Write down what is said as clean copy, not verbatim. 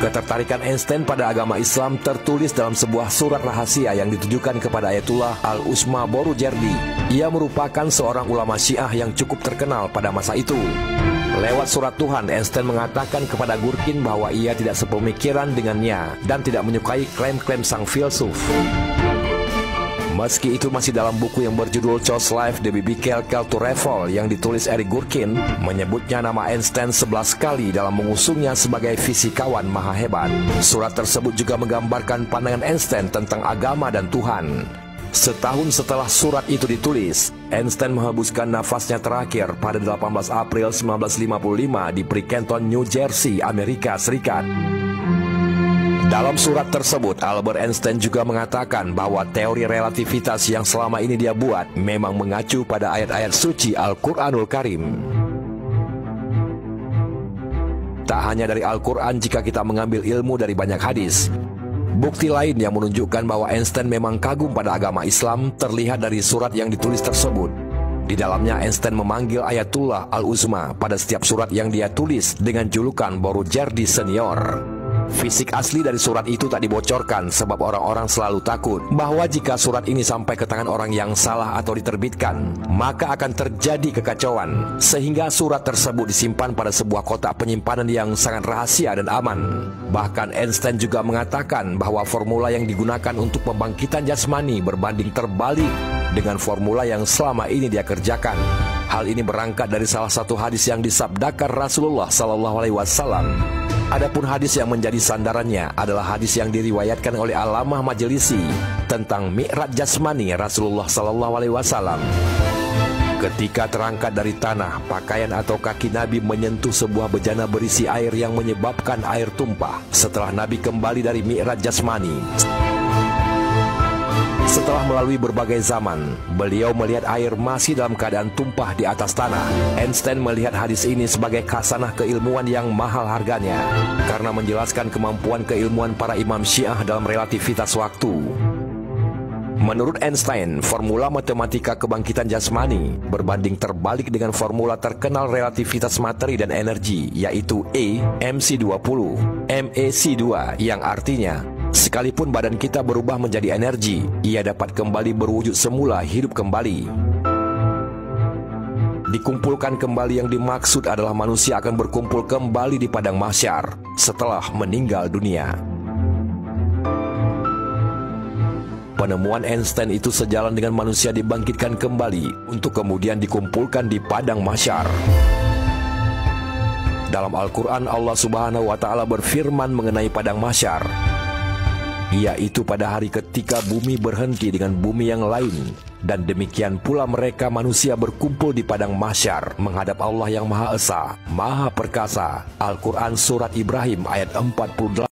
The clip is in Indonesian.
Ketertarikan Einstein pada agama Islam tertulis dalam sebuah surat rahasia yang ditujukan kepada Ayatullah Al-Uzma Borujerdi. Ia merupakan seorang ulama Syiah yang cukup terkenal pada masa itu. Lewat surat Tuhan, Einstein mengatakan kepada Gurkin bahwa ia tidak sepemikiran dengannya dan tidak menyukai klaim-klaim sang filsuf. Meski itu masih dalam buku yang berjudul Chose Life The Biblical Call to Revolt yang ditulis Eric Gurkin, menyebutnya nama Einstein 11 kali dalam mengusungnya sebagai fisikawan maha hebat. Surat tersebut juga menggambarkan pandangan Einstein tentang agama dan Tuhan. Setahun setelah surat itu ditulis, Einstein menghembuskan nafasnya terakhir pada 18 April 1955 di Princeton, New Jersey, Amerika Serikat. Dalam surat tersebut, Albert Einstein juga mengatakan bahwa teori relativitas yang selama ini dia buat memang mengacu pada ayat-ayat suci Al-Quranul Karim. Tak hanya dari Al-Quran jika kita mengambil ilmu dari banyak hadis. Bukti lain yang menunjukkan bahwa Einstein memang kagum pada agama Islam terlihat dari surat yang ditulis tersebut. Di dalamnya Einstein memanggil Ayatullah Al-Uzma pada setiap surat yang dia tulis dengan julukan Borujerdi Senior. Fisik asli dari surat itu tak dibocorkan sebab orang-orang selalu takut bahwa jika surat ini sampai ke tangan orang yang salah atau diterbitkan, maka akan terjadi kekacauan, sehingga surat tersebut disimpan pada sebuah kotak penyimpanan yang sangat rahasia dan aman. Bahkan Einstein juga mengatakan bahwa formula yang digunakan untuk pembangkitan jasmani berbanding terbalik dengan formula yang selama ini dia kerjakan. Hal ini berangkat dari salah satu hadis yang disabdakan Rasulullah SAW. Adapun hadis yang menjadi sandarannya adalah hadis yang diriwayatkan oleh Alamah Majelisi tentang Mi'raj jasmani Rasulullah SAW. Ketika terangkat dari tanah, pakaian atau kaki Nabi menyentuh sebuah bejana berisi air yang menyebabkan air tumpah. Setelah Nabi kembali dari Mi'raj jasmani, setelah melalui berbagai zaman, beliau melihat air masih dalam keadaan tumpah di atas tanah. Einstein melihat hadis ini sebagai khasanah keilmuan yang mahal harganya, karena menjelaskan kemampuan keilmuan para imam Syiah dalam relativitas waktu. Menurut Einstein, formula matematika kebangkitan jasmani berbanding terbalik dengan formula terkenal relativitas materi dan energi, yaitu E mc20 mec2, yang artinya sekalipun badan kita berubah menjadi energi, ia dapat kembali berwujud semula, hidup kembali. Dikumpulkan kembali yang dimaksud adalah manusia akan berkumpul kembali di padang mahsyar setelah meninggal dunia. Penemuan Einstein itu sejalan dengan manusia dibangkitkan kembali untuk kemudian dikumpulkan di padang mahsyar. Dalam Al-Quran, Allah Subhanahu wa Ta'ala berfirman mengenai padang mahsyar, yaitu pada hari ketika bumi berhenti dengan bumi yang lain, dan demikian pula mereka manusia berkumpul di padang mahsyar menghadap Allah yang Maha Esa, Maha Perkasa. Al-Quran Surat Ibrahim ayat 48.